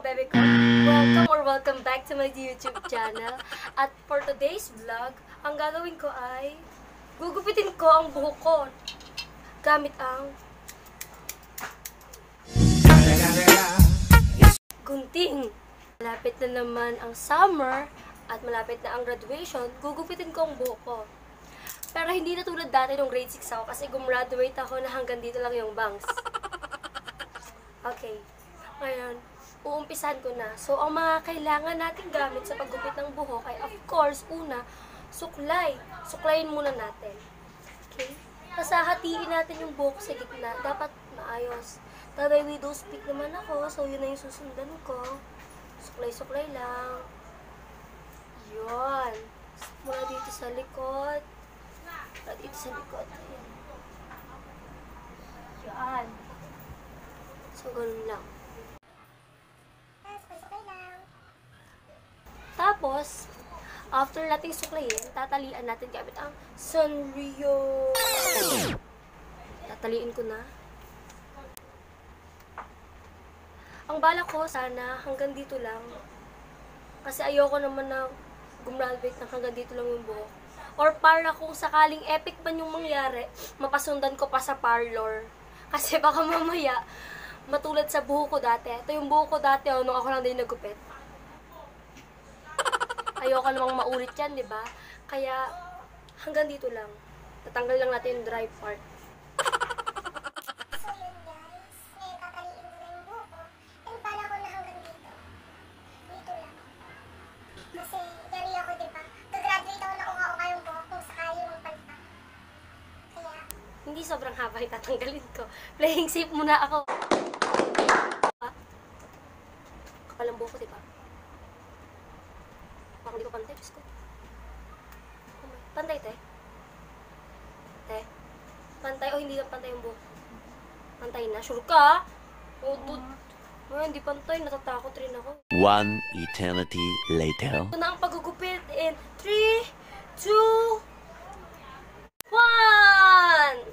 bebe ko. Welcome back to my YouTube channel. At for today's vlog, ang gagawin ko ay gugupitin ko ang buhok ko gamit ang gunting. Malapit na naman ang summer at malapit na ang graduation, gugupitin ko ang buhok ko. Pero hindi na tulad dati nung grade 6 ako kasi gumraduate ako na hanggang dito lang yung bangs. Okay. Ngayon, uumpisan ko na. So, ang mga kailangan natin gamit sa paggupit ng buhok ay, of course, una, suklay. Suklayin muna natin. Okay? Pasahatiin natin yung buhok sa gitna. Dapat maayos. Tabay widow speak naman ako. So, yun na yung susundan ko. Suklay-suklay lang. Yun. Mula dito sa likod. Mula dito sa likod. Ayan. Yan. So, ganun lang. Tapos, after nating suklayin, tatalian natin gamit ang Sanrio. Tataliin ko na. Ang bala ko, sana hanggang dito lang. Kasi ayoko naman na gumraduate ng hanggang dito lang yung buhok. Or para kung sakaling epic man yung mangyari, mapasundan ko pa sa parlor. Kasi baka mamaya, matulad sa buhok ko dati. Ito yung buhok ko dati, nung ako lang din nagupit. Ayoko namang maulit yan, di ba? Kaya, hanggang dito lang. Tatanggal lang natin yung dry part. So yun guys, ngayon tataliin ko na yung buhok ko. And bala ko na hanggang dito. Dito lang. Kasi, yari ako, di ba? Gagraduate ako na unga-unga yung buhok kung sakali yung palpa. Kaya, Hindi sobrang haba yung tatanggalin ko. Playing safe muna ako. Kapal ang buhok ko, di ba? Parang hindi ko pantay. Diyos ko. Pantay, te. Te. Pantay o hindi na pantay yung buhok? Pantay na. Sure ka? O, hindi pantay. Natatakot rin ako. One eternity later. Ito na ang pagugupit in 3, 2, 1!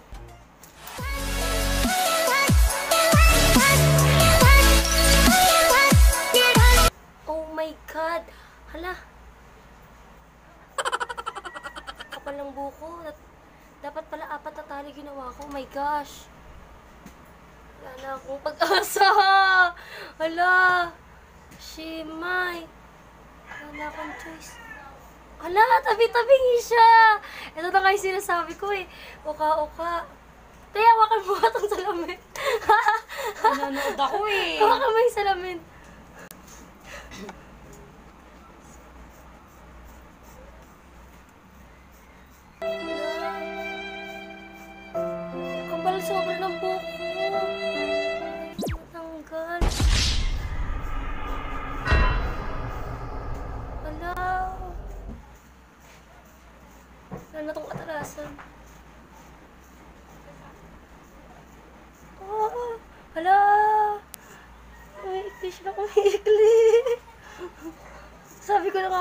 Oh my God! Hala! Kapal ng buko. Dapat pala 4 na tali ginawa ko. Oh my gosh! Wala na akong pag-asa! Hala! Shimay! Wala na akong choice. Hala! Tabi-tabingi siya! Ito na nga yung sinasabi ko eh. Uka-uka. Kaya hawakan mo itong salamin. Nanonood ako eh. Hawakan mo yung salamin. Kapal sobra ng buko. Matanggal. Hala. Wala na itong katalasan. Oh, hala. Umiikli siya. Umiikli. Sabi ko na nga.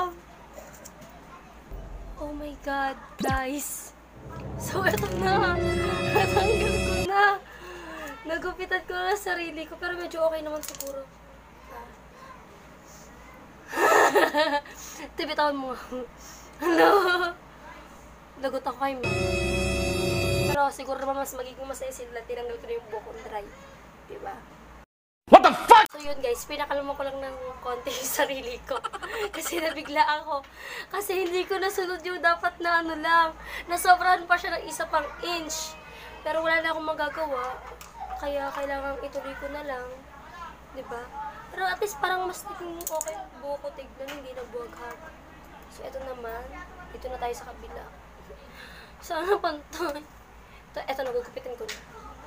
Oh my God, guys. So, eto na. Natanggal ko na. Nagupitan ko na sarili ko. Pero medyo okay naman siguro. Tibitawan mo. Ano? Lagot ako kay Ma. Pero siguro naman mas magiging masaya sila. Tinanggal ko na yung buhok kong dry. Diba? What the fuck? So yun guys, pinakaluma ko lang ng konti yung sarili ko. Kasi nabigla ako. Kasi hindi ko nasunod yung dapat na ano lang. Nasobrahan pa siya ng isa pang inch. Pero wala na akong magagawa. Kaya kailangan ituloy ko na lang. Diba? Pero at least parang mas naging okay yung buhok ko tignan, hindi na buwaghag. So eto naman, dito na tayo sa kabila. Sana pantay. Eto, nagugupitin ko na.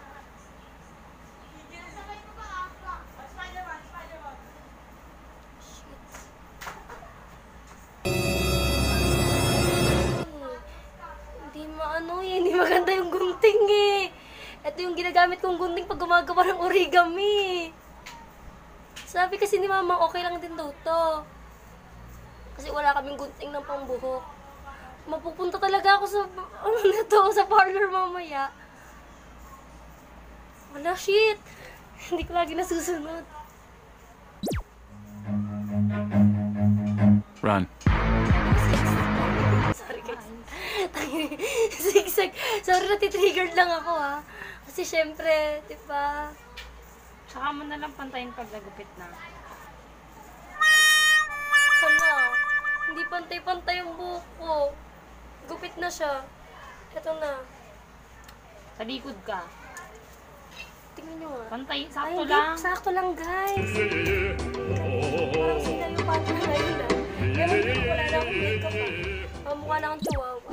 Hindi maganda yung gunting eh. Ito yung ginagamit kong gunting pag gumagawa ng origami. Sabi kasi ni Mama, okay lang din daw to. Kasi wala kaming gunting ng pambuhok. Mapupunta talaga ako sa, ano na to, sa parlor mamaya. Wala, shit. Hindi ko lagi nasusunod. Run. Sorry guys. Zigzag. Sorry, natitriggered lang ako ha. Kasi syempre, di ba? Tsaka mo na lang pantayin pag nagupit na. Sana. Hindi pantay-pantay yung buhok ko. Gupit na siya. Ito na. Sa likod ka. Tingnan nyo nga. Pantay, Ay, sakto hindi. lang. Sakto lang, guys. Parang sila yung pati na ngayon na. Pero wala na akong makeup ha. Mukha na akong chihuahua.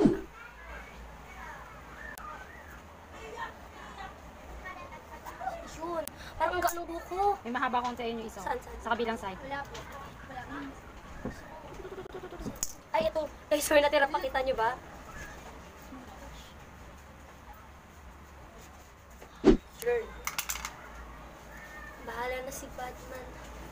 Yun. Parang ang gaan ng buhok ko. May mahaba akong tayo yung isa. Saan? Sa kabilang side. Wala po. Wala po. Ay, ito. Ay, sorry, natira. Pakita nyo ba? Sure. Bahala na si Batman.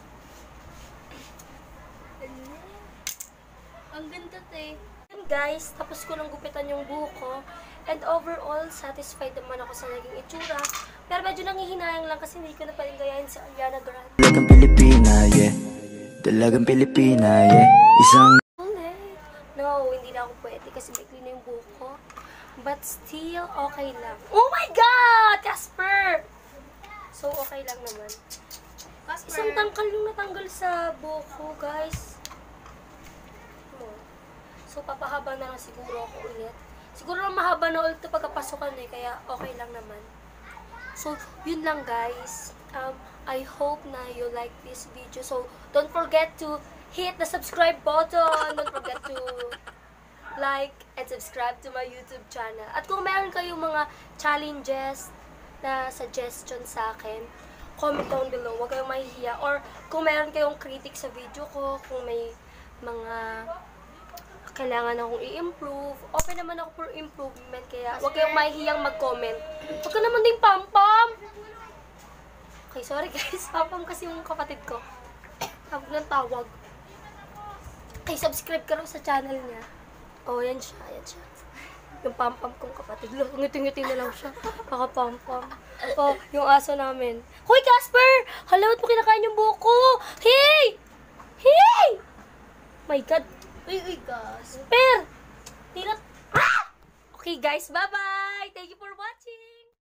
Ang ganda, te. And guys, tapos ko nang gupitan yung buhok ko. And overall, satisfied naman ako sa naging itsura. Pero medyo nangihinayang lang kasi hindi ko na pwedeng gayahin si Ariana Grande. Dalagang Pilipina, yeah. Dalagang Pilipina, yeah. Isang Ulit. No, hindi na ako pwede kasi maikli na yung buhok ko. But still, okay lang. Oh my God! Casper! So, okay lang naman. Isang tangkal yung natanggal sa buhok ko, guys. Oh. So, papahaba na lang siguro ako ulit. Siguro lang mahaba na ulit ito pagkapasukan eh, kaya okay lang naman. So, yun lang guys. I hope na you like this video. So, don't forget to hit the subscribe button. Don't forget to like and subscribe to my YouTube channel. At kung meron kayong mga challenges na suggestion sa akin, comment down below. Huwag kayong mahihiya. Or kung meron kayong critic sa video ko, kung may mga kailangan akong i-improve. Open naman ako for improvement, kaya huwag kayong mahihiyang mag-comment. Huwag ka naman ding pam-pam! Okay, sorry guys. Pam-pam kasi yung kapatid ko. Tawag ng tawag. Okay, subscribe ka rin sa channel niya. Oh, yan siya, yan siya. Yung pam-pam kong kapatid. Look, ngiti-ngiti na lang siya. Baka pam-pam. Oh, yung aso namin. Hoy, Casper! Hala, ba't mo kinakain yung buhok ko? Hey! Hey! My God! Uy, Casper! Tira... Ah! Okay guys, bye-bye! Thank you for watching!